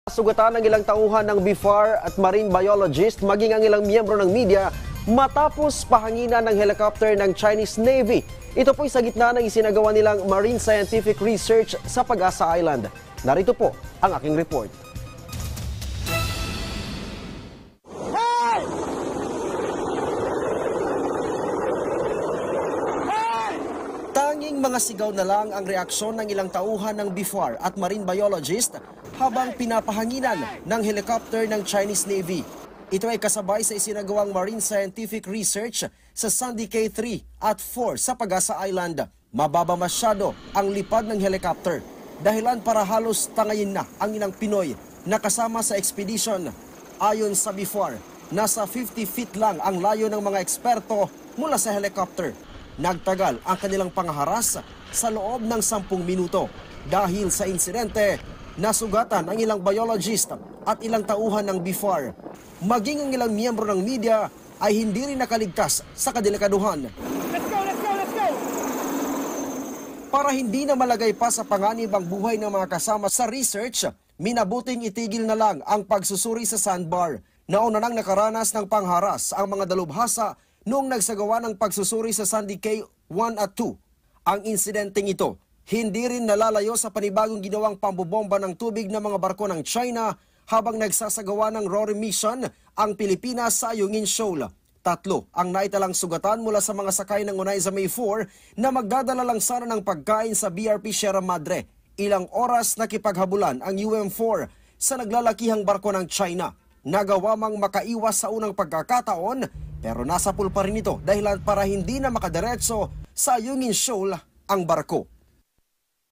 Sugatan ang ilang tauhan ng BIFAR at marine biologist maging ang ilang miyembro ng media matapos pahanginan ng helicopter ng Chinese Navy. Ito po'y sa gitna ng isinagawa nilang marine scientific research sa Pag-asa Island. Narito po ang aking report. Tanging mga sigaw na lang ang reaksyon ng ilang tauhan ng BIFAR at marine biologist habang pinapahanginan ng helicopter ng Chinese Navy. Ito ay kasabay sa isinagawang marine scientific research sa Sandy Cay 3 at 4 sa Pag-asa Island. Mababa masyado ang lipad ng helicopter, dahilan para halos tangayin na ang ilang Pinoy na kasama sa expedition. Ayon sa BIFAR, nasa 50 feet lang ang layo ng mga eksperto mula sa helicopter. Nagtagal ang kanilang pangaharas sa loob ng 10 minuto. Dahil sa insidente, nasugatan ang ilang biologist at ilang tauhan ng BIFAR. Maging ang ilang miyembro ng media ay hindi rin nakaligtas sa kadelikaduhan. Let's go! Para hindi na malagay pa sa panganib ang buhay ng mga kasama sa research, minabuting itigil na lang ang pagsusuri sa sandbar. Nauna nang nakaranas ng pangharas ang mga dalubhasa noong nagsagawa ng pagsusuri sa Sandy Cay 1 at 2. Ang insidenteng ito, hindi rin nalalayo sa panibagong ginawang pambobomba ng tubig ng mga barko ng China habang nagsasagawa ng RORI mission ang Pilipinas sa Ayungin Shoal. 3 ang naitalang sugatan mula sa mga sakay ng Onaiza May 4 na magdadala lang sana ng pagkain sa BRP Sierra Madre. Ilang oras nakipaghabulan ang UM4 sa naglalakihang barko ng China. Nagawa mang makaiwas sa unang pagkakataon pero nasa pool pa rin ito dahilan para hindi na makadiretso sa Ayungin Shoal ang barko.